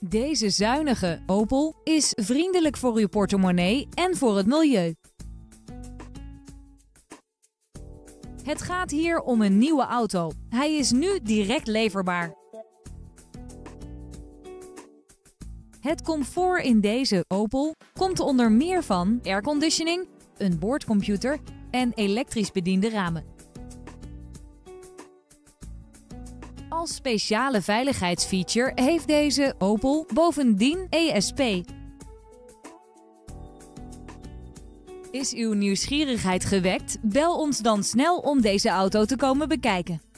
Deze zuinige Opel is vriendelijk voor uw portemonnee en voor het milieu. Het gaat hier om een nieuwe auto. Hij is nu direct leverbaar. Het comfort in deze Opel komt onder meer van airconditioning, een boordcomputer en elektrisch bediende ramen. Als speciale veiligheidsfeature heeft deze Opel bovendien ESP. Is uw nieuwsgierigheid gewekt? Bel ons dan snel om deze auto te komen bekijken.